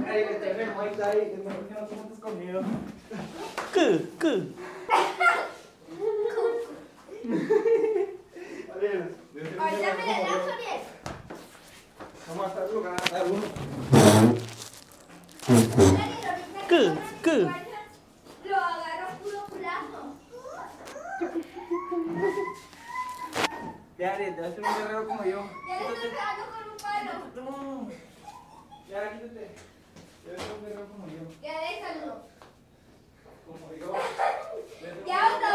Ay, que te ven, ahí está ahí. Es mejor que no te juntes conmigo. 그. Ahorita me le das, Oriel. Vamos a estar jugando a uno. 그. Lo agarro puro plazo. Ya, Ariel, te vas a hacer un guerrero como yo. Ya le estoy pegando con un palo. No. Ya, quítate. Te vas a hacer un guerrero como yo. Ya déjalo. Como yo. Ya otra